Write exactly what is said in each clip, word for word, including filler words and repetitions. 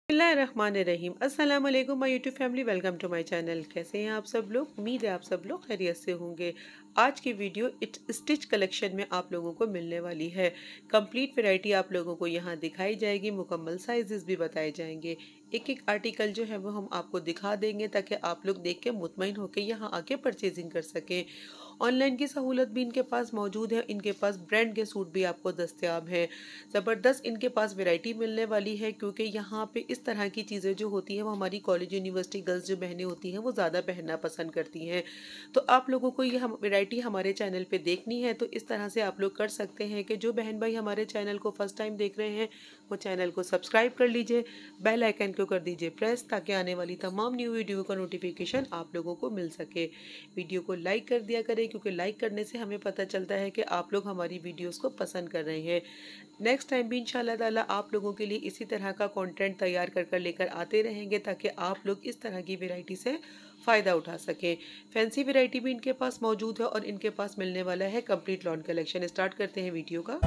बिस्मिल्लाहिर्रहमानिर्रहीम। अस्सलाम वालेकुम my YouTube family, welcome to my channel. कैसे हैं आप सब लोग? उम्मीद है आप सब लोग खैरियत से होंगे। आज की वीडियो इट स्टिच कलेक्शन में आप लोगों को मिलने वाली है। कंप्लीट वैरायटी आप लोगों को यहाँ दिखाई जाएगी, मुकम्मल साइजेस भी बताए जाएंगे। एक एक आर्टिकल जो है वो हम आपको दिखा देंगे ताकि आप लोग देख के मुतमईन होकर यहाँ आके परचेजिंग कर सकें। ऑनलाइन की सहूलत भी इनके पास मौजूद है। इनके पास ब्रांड के सूट भी आपको दस्तयाब हैं। ज़बरदस्त इनके पास वैरायटी मिलने वाली है, क्योंकि यहाँ पे इस तरह की चीज़ें जो होती हैं वो हमारी कॉलेज यूनिवर्सिटी गर्ल्स जो बहनें होती हैं वो ज़्यादा पहनना पसंद करती हैं। तो आप लोगों को ये हम वैरायटी हमारे चैनल पे देखनी है तो इस तरह से आप लोग कर सकते हैं कि जो बहन भाई हमारे चैनल को फर्स्ट टाइम देख रहे हैं वो चैनल को सब्सक्राइब कर लीजिए, बेल आइकन को कर दीजिए प्रेस, ताकि आने वाली तमाम न्यू वीडियो का नोटिफिकेशन आप लोगों को मिल सके। वीडियो को लाइक कर दिया करें, क्योंकि लाइक करने से हमें पता चलता है कि आप लोग हमारी वीडियोस को पसंद कर रहे हैं। नेक्स्ट टाइम भी इंशाल्लाह ताला आप लोगों के लिए इसी तरह का कंटेंट तैयार कर कर लेकर आते रहेंगे, ताकि आप लोग इस तरह की वैरायटी से फ़ायदा उठा सकें। फैंसी वैरायटी भी इनके पास मौजूद है और इनके पास मिलने वाला है कंप्लीट लॉन कलेक्शन। स्टार्ट करते हैं वीडियो का।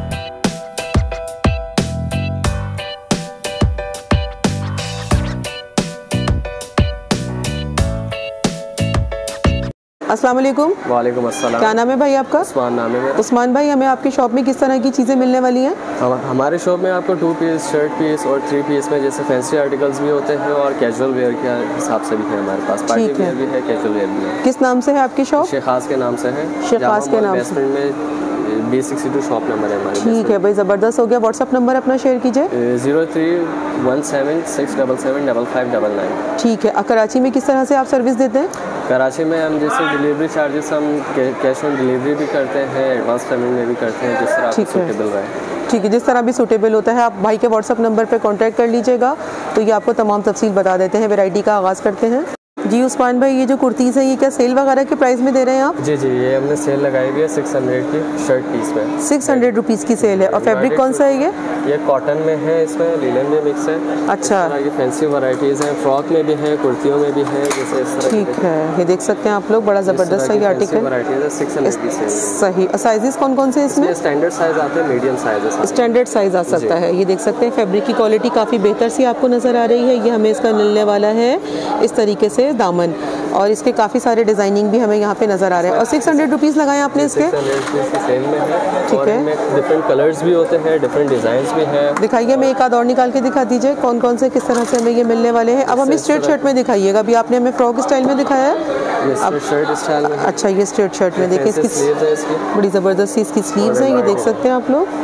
अस्सलाम वालेकुम। वालेकुम अस्सलाम। क्या नाम है भाई आपका? उस्मान नाम है मेरा। उस्मान भाई, हमें आपकी शॉप में किस तरह की चीज़ें मिलने वाली हैं? हम हमारे शॉप में आपको टू पीस, शर्ट पीस और थ्री पीस में जैसे फैंसी आर्टिकल्स भी होते हैं और कैजुअल वेयर के हिसाब से भी है हमारे पास। पार्टी वेयर भी है, कैजुअल वेयर भी है। किस नाम से है आपकी शॉप? शेखास के नाम से है। शेखास के नाम से में B sixty two shop number है हमारे। ठीक है भाई, ज़बरदस्त हो गया। व्हाट्सअप नंबर अपना शेयर कीजिए। Zero three one seven six double seven double five double nine. ठीक है। कराची में किस तरह से आप सर्विस देते हैं? कराची में हम जैसे डिलीवरी चार्जेस हम कैश ऑन डिलीवरी भी करते हैं, एडवांस पेमेंट में भी करते हैं, जिस तरह आपको सूटेबल रहे। ठीक है, जिस तरह भी सूटेबल होता है। आप भाई के व्हाट्सअप नंबर पर कॉन्टैक्ट कर लीजिएगा तो ये आपको तमाम तफसील बता देते हैं। वैरायटी का आगाज़ करते हैं। जी उस्मान भाई, ये जो कुर्तीज़ हैं ये क्या सेल वगैरह के प्राइस में दे रहे हैं आप? जी जी, ये हमने सेल लगाई हुई है सिक्स हंड्रेड की शर्ट पीस में। सिक्स हंड्रेड रुपीज़ की सेल है। और फैब्रिक कौन सा है ये? ये कॉटन में है, इसमें लिनन में मिक्स है। अच्छा, ये फैंसी वैरायटीज़ हैं, फ्रॉक में भी है, कुर्तियों में भी है, जैसे इस तरह। ठीक है, ये देख सकते हैं आप लोग, बड़ा ज़बरदस्त सा ये आर्टिकल है। सिक्स हंड्रेड की सेल। सही। और साइजेस कौन कौन से इसमें? स्टैंडर्ड साइज आते हैं, मीडियम साइज स्टैंडर्ड साइज आ सकता है। ये देख सकते हैं फैब्रिक की क्वालिटी काफ़ी बेहतर सी आपको नज़र आ रही है। ये हमें इसका मिलने वाला है इस तरीके से दामन, और इसके काफ़ी सारे डिज़ाइनिंग भी हमें यहाँ पे नज़र आ रहे हैं। और सिक्स हंड्रेड रुपीज़ लगाए आपने इसके? सेल में है। ठीक है। डिफरेंट कलर्स भी होते हैं, डिफरेंट डिज़ाइंस भी हैं। दिखाइए, मैं एक आध और निकाल के दिखा दीजिए कौन कौन से किस तरह से हमें ये मिलने वाले हैं। अब हमें स्ट्रेट शर्ट में दिखाइएगा। अभी आपने हमें फ्रॉक स्टाइल में दिखाया है, ये अब शर्ट स्टाइल में। अच्छा, ये स्ट्रेट शर्ट में देखिए, इसकी बड़ी ज़बरदस्त सी इसकी स्लीव्स हैं, ये देख सकते हैं आप लोग।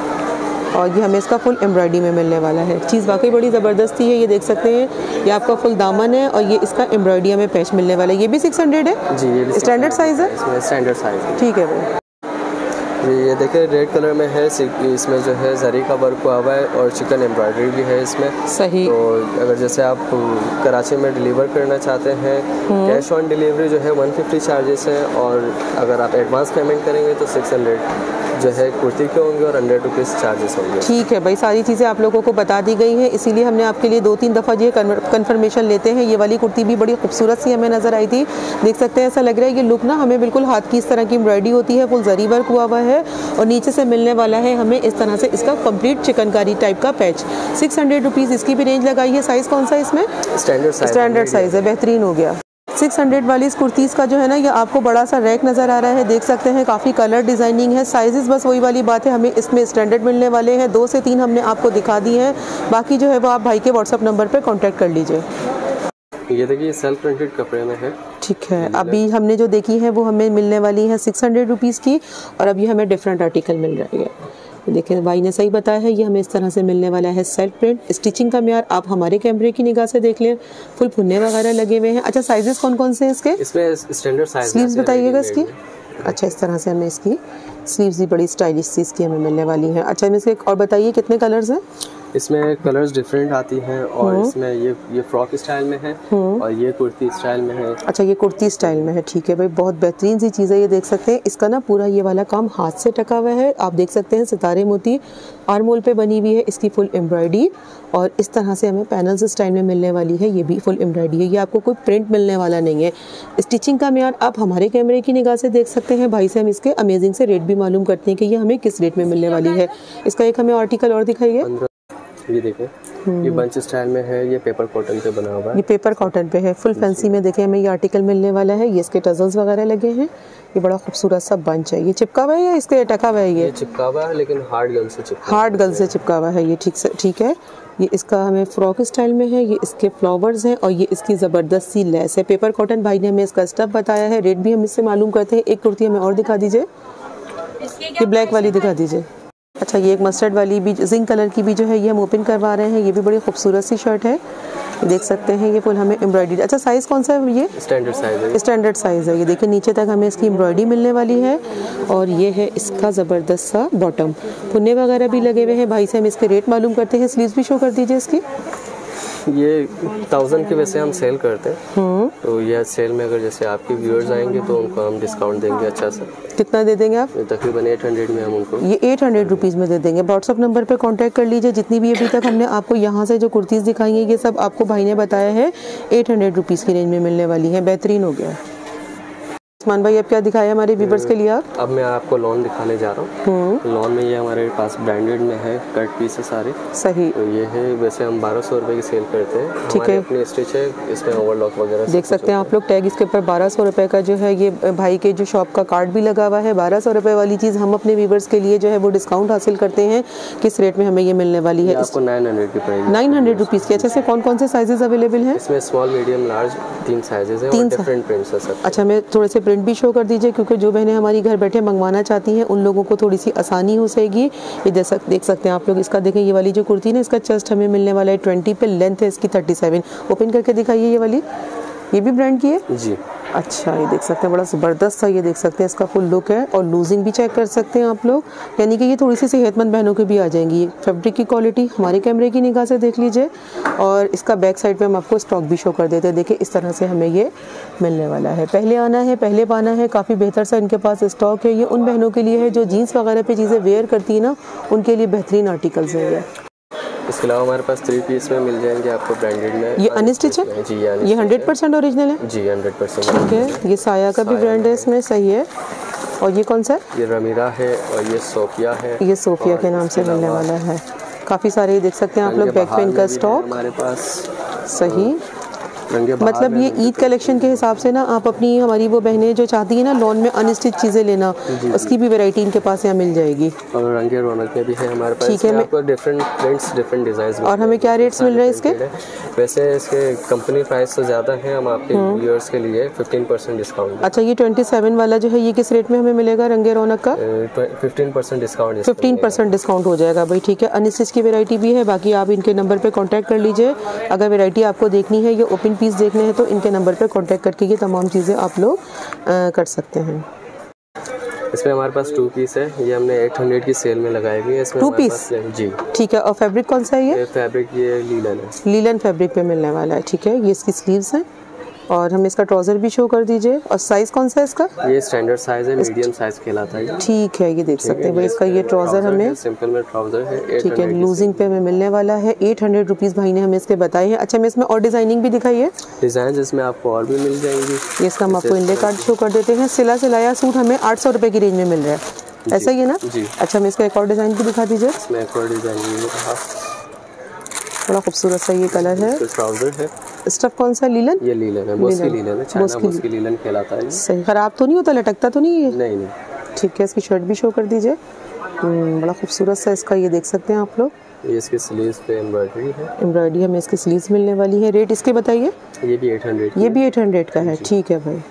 और ये हमें इसका फुल एम्ब्रॉयडरी में मिलने वाला है। चीज़ वाकई बड़ी ज़बरदस्ती है। ये देख सकते हैं, ये आपका फुल दामन है और ये इसका एम्ब्रॉयडरी में पैच मिलने वाला है। ये भी सिक्स हंड्रेड है जी, ये स्टैंडर्ड साइज़ है। स्टैंडर्ड साइज़ है। ठीक है भाई। ये देखिए रेड कलर में है, इसमें जो है जरी का वर्क हुआ हुआ है और चिकन एम्ब्रॉयडरी भी है इसमें। सही। तो अगर जैसे आप कराची में डिलीवर करना चाहते हैं, कैश ऑन डिलीवरी जो है वन फिफ्टी चार्जेस है, और अगर आप एडवांस पेमेंट करेंगे तो सिक्स हंड्रेड जो है कुर्ती के होंगे और हंड्रेड रुपीज़ चार्जेस होंगे। ठीक है भाई, सारी चीज़ें आप लोगों को बता दी गई हैं, इसीलिए हमने आपके लिए दो तीन दफ़ा ये कन्फर्मेशन लेते हैं। ये वाली कुर्ती भी बड़ी खूबसूरत सी हमें नज़र आई थी। देख सकते हैं, ऐसा लग रहा है ये लुक ना हमें बिल्कुल हाथ की इस तरह की एम्ब्रॉयडरी होती है, फुल जरी वर्क हुआ हुआ है, और नीचे से मिलने वाला है हमें इस तरह से इसका कंप्लीट चिकनकारी टाइप का पैच। सिक्स हंड्रेड रुपीज़ इसकी भी रेंज लगाई है। साइज़ कौन सा है इसमें? Standard size. स्टैंडर्ड साइज़ है, बेहतरीन हो गया। सिक्स हंड्रेड वाली इस कुर्तीज़ का जो है ना, ये आपको बड़ा सा रैक नज़र आ रहा है। देख सकते हैं काफ़ी कलर डिज़ाइनिंग है। साइजेस बस वही वाली बात है, हमें इसमें स्टैंडर्ड मिलने वाले हैं। दो से तीन हमने आपको दिखा दिए हैं, बाकी जो है वो आप भाई के व्हाट्सअप नंबर पर कॉन्टैक्ट कर लीजिए। ये देखिए सेल्फ प्रिंटेड कपड़े में है। ठीक है, अभी हमने जो देखी है वो हमें मिलने वाली है सिक्स हंड्रेड रुपीज़ की, और अभी हमें डिफरेंट आर्टिकल मिल रही है। देखिए भाई ने सही बताया है, ये हमें इस तरह से मिलने वाला है सेल्फ प्रिंट। स्टिचिंग का म्यार आप हमारे कैमरे की निगाह से देख लें, फुल फुन्ने वगैरह लगे हुए हैं। अच्छा, साइजेस कौन कौन से हैं इसके? इसमें स्टैंडर्ड साइज। स्लीव्स बताइएगा इसकी। अच्छा, इस तरह से हमें इसकी स्लीव्स भी बड़ी स्टाइलिश सी इसकी हमें मिलने वाली है। अच्छा, मैं इसके और बताइए कितने कलर्स हैं? इसमें कलर्स डिफरेंट आती हैं, और इसमें ये ये फ्रॉक स्टाइल में है और ये कुर्ती स्टाइल में है। अच्छा, ये कुर्ती स्टाइल में है। ठीक है भाई, बहुत बेहतरीन सी चीज़ है। ये देख सकते हैं, इसका ना पूरा ये वाला काम हाथ से टका हुआ है। आप देख सकते हैं सितारे मोती आर्मोल पे बनी हुई है इसकी फुल एम्ब्रॉयडरी, और इस तरह से हमें पैनल्स स्टाइल में मिलने वाली है। ये भी फुल एम्ब्रॉयडरी है, ये आपको कोई प्रिंट मिलने वाला नहीं है। स्टिचिंग का म्यार आप हमारे कैमरे की निगाह से देख सकते हैं। भाई से हम इसके अमेजिंग से रेट भी मालूम करते हैं कि ये हमें किस रेट में मिलने वाली है। इसका एक हमें आर्टिकल और दिखाइए। ये देखिए, ये बंच स्टाइल में है, ये पेपर कॉटन पे बना हुआ है। ये पेपर कॉटन पे है, फुल फैंसी में देखें हमें ये आर्टिकल मिलने वाला है। ये इसके टजल्स वगैरह लगे हैं। ये बड़ा खूबसूरत सा बंच है। ये चिपका हुआ है या इसके टका हुआ है? ये, ये चिपका हुआ है, लेकिन हार्ड गल से चिपका हार्ड गल से चिपका हुआ है ये। ठीक से ठीक है। ये इसका हमें फ्रॉक स्टाइल में है। ये इसके फ्लावर्स हैं और ये इसकी ज़बरदस्त सी लेस है। पेपर कॉटन भाई ने हमें इसका स्टफ बताया है। रेट भी हम इससे मालूम करते हैं। एक कुर्ती हमें और दिखा दीजिए, ये ब्लैक वाली दिखा दीजिए। अच्छा, ये एक मस्टर्ड वाली भी जिंक कलर की भी जो है ये हम ओपन करवा रहे हैं। ये भी बड़ी खूबसूरत सी शर्ट है, देख सकते हैं। ये फुल हमें एम्ब्रॉयडरी। अच्छा, साइज़ कौन सा है? ये स्टैंडर्ड साइज है। स्टैंडर्ड साइज़ है। ये देखिए नीचे तक हमें इसकी एम्ब्रॉयडरी मिलने वाली है और ये है इसका ज़बरदस्त सा बॉटम। पुन्ने वगैरह भी लगे हुए हैं। भाई से हम इसके रेट मालूम करते हैं। स्लीव्स भी शो कर दीजिए इसकी। ये थाउजेंड की वैसे हम सेल करते हैं, तो यह सेल में अगर जैसे आपके व्यूअर्स आएंगे तो उनको हम डिस्काउंट देंगे अच्छा सा। कितना दे देंगे आप? तकरीबन एट हंड्रेड में हम उनको ये एट हंड्रेड रुपीज़ में दे देंगे। व्हाट्सअप नंबर पे कांटेक्ट कर लीजिए। जितनी भी अभी तक हमने आपको यहाँ से जो कुर्तीज़ दिखाई हैं ये सब आपको भाई ने बताया है एट हंड्रेड रुपीज़ की रेंज में मिलने वाली है। बेहतरीन हो गया। उस्मान भाई अब क्या दिखाया हमारे व्यूअर्स के लिए आप? अब मैं आपको लॉन दिखाने जा रहा हूँ। लॉन में ये हमारे पास ब्रांडेड में है, कट पीस है सारे। सही। तो ये है, वैसे हम बारह सौ रुपये की सेल करते हैं। ठीक है। अपनी स्टिच है, इसमें ओवरलॉक वगैरह देख सकते हैं आप लोग। टैग इसके ऊपर बारह सौ रुपये का जो है ये भाई के जो शॉप का कार्ड भी लगा हुआ है। बारह सौ रुपये वाली चीज़ हम अपने व्यूअर्स के लिए जो है वो डिस्काउंट हासिल करते हैं। किस रेट में हमें ये मिलने वाली है? आपको नाइन हंड्रेड की पड़ेगी। नाइन हंड्रेड रुपीज़ की। अच्छा, से कौन कौन से साइजेस अवेलेबल हैं? इसमें स्मॉल, मीडियम, लार्ज तीन साइजेस हैं। तीन डिफरेंट प्रिंट्स हैं सब। अच्छा, मैं थोड़े से प्रिंट भी शो कर दीजिए क्योंकि जो बहनें हमारी घर बैठे मंगवाना चाहती हैं उन लोगों को थोड़ी सी आसानी हो सकेगी। ये देख सकते हैं आप लोग। इसका देखें, ये वाली जो कुर्ती है इसका चेस्ट हमें मिलने वाला है ट्वेंटी पे, लेंथ है इसकी थर्टी सेवन। ओपन करके दिखाइए। ये वाली ये भी ब्रांड की है जी। अच्छा, ये देख सकते हैं बड़ा ज़बरदस्त सा ये देख सकते हैं इसका फुल लुक है और लूजिंग भी चेक कर सकते हैं आप लोग। यानी कि ये थोड़ी सी सेहतमंद बहनों की भी आ जाएंगी। फैब्रिक की क्वालिटी हमारे कैमरे की निगाह से देख लीजिए और इसका बैक साइड पे हम आपको स्टॉक भी शो कर देते हैं। देखिए इस तरह से हमें ये मिलने वाला है। पहले आना है पहले पाना है। काफ़ी बेहतर सा इनके पास स्टॉक है। ये उन बहनों के लिए है जो जीन्स वगैरह पे चीज़ें वेयर करती है ना, उनके लिए बेहतरीन आर्टिकल्स है ये। इसके अलावा हमारे पास थ्री पीस में मिल जाएंगे आपको ब्रांडेड में। ये अनस्टिच है जी। ये हंड्रेड परसेंट ओरिजिनल है जी, हंड्रेड परसेंट। ठीक है। ये साया का भी ब्रांड है इसमें। सही है। और ये कौन सा है? ये रमीरा है और ये सोफिया है। ये सोफिया के नाम से मिलने वाला है। काफ़ी सारे देख सकते हैं आप लोग बैक पे इनका स्टॉक हमारे पास। सही। मतलब ये ईद कलेक्शन के हिसाब से ना आप अपनी हमारी वो बहनें जो चाहती है ना लॉन में अनस्टिच चीज़ें लेना, उसकी भी वैरायटी इनके पास यहाँ मिल जाएगी। और रंगे रौनक में भी है हमारे पास। ठीक है। आपको डिफरेंट प्रिंट्स, डिफरेंट डिजाइन। और हमें क्या रेट्स मिल रहे हैं इसके? वैसे इसके कंपनी प्राइस से ज़्यादा है। हम आपके व्यूअर्स के लिए फिफ्टीन परसेंट डिस्काउंट। अच्छा, ये ट्वेंटी सेवन वाला जो है ये किस रेट में हमें मिलेगा रंगे रौनक का? Fifteen percent discount. Fifteen percent discount हो जाएगा भाई। ठीक है। अनस्टिच की वैरायटी भी है। बाकी आप इनके नंबर पर कॉन्टैक्ट कर लीजिए। अगर वैरायटी आपको देखनी है या ओपन पीस देखने हैं तो के नंबर पे कांटेक्ट करके ये तमाम चीज़ें आप लोग कर सकते हैं। इसमें हमारे पास टू पीस है। ये हमने एट हंड्रेड की सेल में लगाई हुई है। इसमें टू पीस जी। ठीक है। और फैब्रिक कौन सा है ये? ये फैब्रिक ये लीलन है। लीलन फैब्रिक पे मिलने वाला है। ठीक है। ये इसकी स्लीव्स हैं और हम इसका ट्राउज़र भी शो कर दीजिए। और साइज़ कौन सा है इसका? ये स्टैंडर्ड साइज है, मीडियम साइज कहलाता है। ठीक है। ये देख सकते हैं भाई इसका ये ट्राउज़र हमें सिंपल में ट्राउज़र है। ठीक है। लूजिंग पे हमें मिलने वाला है। एट हंड्रेड रुपीज़ भाई ने हमें इसके बताए हैं। अच्छा, मैं इसमें और डिज़ाइनिंग भी दिखाइए। डिज़ाइन इसमें आपको और भी मिल जाएंगी। ये इसका हम आपको इंडे कार्ड शो कर देते हैं। सिला सिलाया सूट हमें आठ सौ रुपये की रेंज में मिल रहा है, ऐसा ही है ना जी? अच्छा, मैं इसका एक और डिज़ाइन भी दिखा दीजिए। इसमें एक और डिज़ाइन बड़ा खूबसूरत सा ये कलर है। ट्राउज़र है। स्टफ कौन सा? लीलन। ये लीलन है। मॉस्की लीलन है। चाइना मॉस्की लीलन कहलाता है। सही। खराब तो नहीं होता, लटकता तो नहीं है? नहीं नहीं। ठीक है। इसकी शर्ट भी शो कर दीजिए। बड़ा खूबसूरत सा इसका ये देख सकते हैं आप लोग। ये इसके स्लीव्स पे एम्ब्रॉयडरी है। एम्ब्रॉयडरी हमें इसकी स्लीव्स मिलने वाली है। रेट इसके बताइए। ये भी एट हंड्रेड। ये भी एट हंड्रेड का है। ठीक है भाई।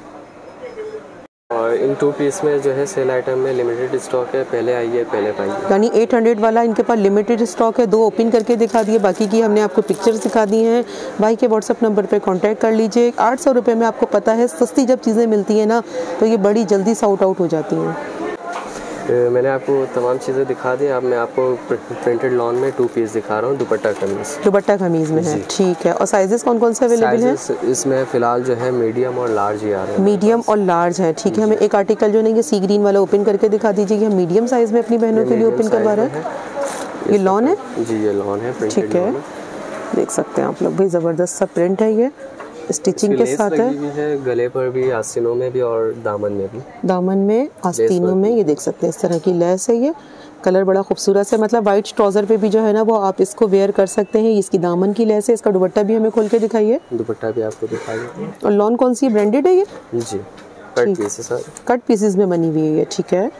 और इन टू पीस में जो है सेल आइटम में लिमिटेड स्टॉक है। पहले आइए पहले पाइए। यानी एट हंड्रेड वाला इनके पास लिमिटेड स्टॉक है। दो ओपन करके दिखा दिए, बाकी की हमने आपको पिक्चर्स दिखा दी हैं। भाई के व्हाट्सअप नंबर पे कांटेक्ट कर लीजिए। आठ सौ रुपये में आपको पता है सस्ती जब चीज़ें मिलती हैं ना तो ये बड़ी जल्दी साउट आउट हो जाती हैं। मैंने आपको तमाम चीज़ें दिखा दी। अब मैं आपको प्रिंटेड लॉन में टू पीस दिखा रहा हूँ। दुपट्टा कमीज। दुपट्टा कमीज में है। ठीक है। और साइजेस कौन कौन से अवेलेबल हैं? इसमें फ़िलहाल जो है मीडियम और लार्ज ही आ रहे हैं। मीडियम और लार्ज है। ठीक है। हमें एक आर्टिकल जो नहीं ये सी ग्रीन वाला ओपन करके दिखा दीजिए। हम मीडियम साइज़ में अपनी बहनों के लिए ओपन करवा रहे हैं। ये लॉन है जी। ये लॉन है। ठीक है। देख सकते हैं आप लोग भाई, ज़बरदस्त सा प्रिंट है। ये स्टिचिंग के साथ है। है गले पर भी, आस्तीनों में भी और दामन में भी। दामन में, आस्तीनों में ये देख सकते हैं इस तरह की लेस है। ये कलर बड़ा खूबसूरत है, मतलब वाइट ट्राउज़र पे भी जो है ना वो आप इसको वेयर कर सकते हैं। इसकी दामन की लेस है। इसका दुपट्टा भी हमें खोल के दिखाइए। दुपट्टा भी आपको दिखाइए। और लॉन कौन सी ब्रांडेड है ये? जी, कट पीसेस है, कट पीसेस में बनी हुई है ये, ठीक है।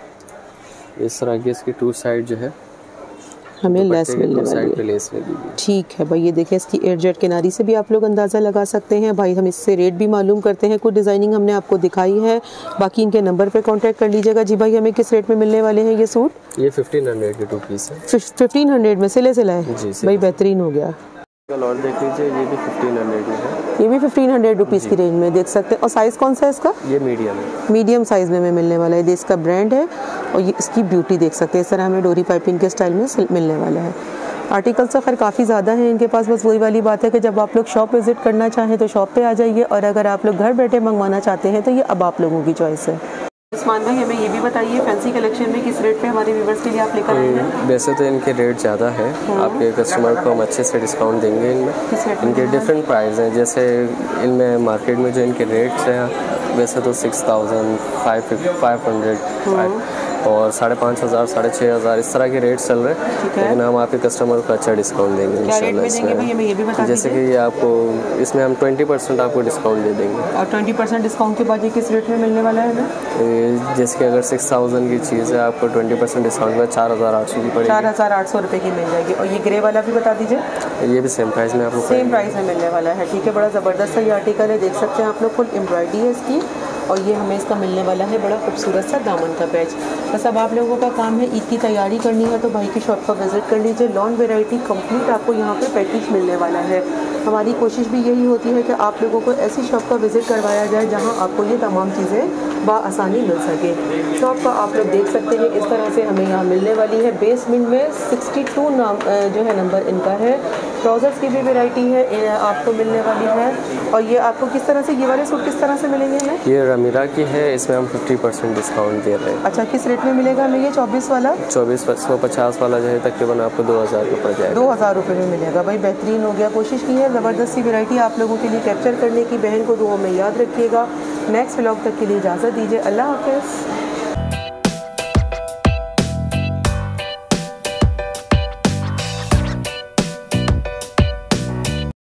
इस तरह की इसकी टू साइड जो है हमें लेस मिलने वाली है, लेस लगी हुई है। ठीक है भाई। ये देखें इसकी एयर जेट किनारी से भी आप लोग अंदाज़ा लगा सकते हैं। भाई हम इससे रेट भी मालूम करते हैं। कुछ डिज़ाइनिंग हमने आपको दिखाई है, बाकी इनके नंबर पे कांटेक्ट कर लीजिएगा। जी भाई हमें किस रेट में मिलने वाले हैं ये सूट? ये फिफ्टीन हंड्रेड के टू पीस है। फिफ्टीन हंड्रेड में सिले सिलाए जी भाई, बेहतरीन हो गया। और देख लीजिए ये भी फिफ्टीन हंड्रेड में है। ये भी फिफ्टीन हंड्रेड रुपीज़ की रेंज में देख सकते हैं। और साइज़ कौन सा है इसका? ये मीडियम है। मीडियम साइज़ में मिलने वाला है। ये इसका ब्रांड है और ये इसकी ब्यूटी देख सकते हैं। इस तरह हमें डोरी पाइपिंग के स्टाइल में मिलने वाला है। आर्टिकल्स तो खैर काफ़ी ज़्यादा हैं इनके पास। बस वही वाली बात है कि जब आप लोग शॉप विज़िट करना चाहें तो शॉप पे आ जाइए, और अगर आप लोग घर बैठे मंगवाना चाहते हैं तो ये अब आप लोगों की चॉइस है। उस्मान भाई हमें ये भी बताइए, फैंसी कलेक्शन में किस रेट पे हमारे व्यूवर्स के लिए आप लेकर आए हैं? वैसे तो इनके रेट ज़्यादा है, आपके कस्टमर को हम अच्छे से डिस्काउंट देंगे इनमें। इनके डिफरेंट प्राइस हैं, जैसे इनमें मार्केट में जो इनके रेट्स हैं वैसे तो six thousand five five hundred और साढ़े पाँच हज़ार साढ़े छः हज़ार इस तरह के रेट चल रहे हैं, लेकिन हम आपके कस्टमर को अच्छा डिस्काउंट देंगे इंशाल्लाह इसमें। जैसे कि ये आपको इसमें हम ट्वेंटी परसेंट आपको डिस्काउंट दे देंगे। और ट्वेंटी परसेंट डिस्काउंट के बाद ये किस रेट में मिलने वाला है हमें? जैसे कि अगर सिक्स थाउजेंड की चीज़ है आपको ट्वेंटी परसेंट डिस्काउंट में चार हज़ार आठ सौ की पड़ेगी। चार हज़ार आठ सौ रुपये की मिल जाएगी। और ये ग्रे वाला भी बता दीजिए। ये भी सेम प्राइस में आपको सेम प्राइस में मिलने वाला है, ठीक है। बड़ा ज़बरदस्त सा ये आर्टिकल है, देख सकते हैं आप लोग। फुल एम्ब्रॉयडरी है इसकी, और ये हमें इसका मिलने वाला है बड़ा खूबसूरत सा दामन का पैच। बस अब आप लोगों का काम है ईद की तैयारी करनी है तो भाई की शॉप पर विज़िट कर लीजिए। लॉन वेराइटी कंप्लीट आपको यहाँ पे पैकेज मिलने वाला है। हमारी कोशिश भी यही होती है कि आप लोगों को ऐसी शॉप का विज़िट करवाया जाए जहाँ आपको ये तमाम चीज़ें बआसानी मिल सके। शॉप का आप लोग देख सकते हैं इस तरह से हमें यहाँ मिलने वाली है। बेसमेंट में सिक्सटी टू नाम जो है नंबर इनका है। ट्राउज़र्स की भी वेराइटी है आपको मिलने वाली है। और ये आपको किस तरह से, ये वाले सूट किस तरह से मिलेंगे हमें? ये रमीरा की है, इसमें हम फिफ्टी परसेंट डिस्काउंट दे रहे हैं। अच्छा, किस रेट में मिलेगा हमें ये चौबीस वाला? चौबीस सौ पचास वाला जो है तकरीबन आपको दो हज़ार रुपये पड़ जाएगा। दो हज़ार रुपये में मिलेगा भाई, बेहतरीन हो गया। कोशिश की है ज़बरदस्त सी वेराइटी आप लोगों के लिए कैप्चर करने की। बहन को दुआ में याद रखिएगा। नेक्स्ट व्लॉग तक के लिए इजाज़त दीजिए। अल्लाह हाफ़िज़।